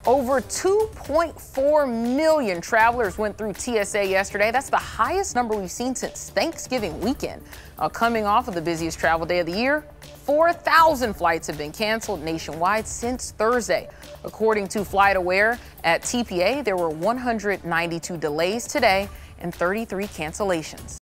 Over 2.4 million travelers went through TSA yesterday. That's the highest number we've seen since Thanksgiving weekend. Coming off of the busiest travel day of the year, 4,000 flights have been canceled nationwide since Thursday. According to FlightAware at TPA, there were 192 delays today and 33 cancellations.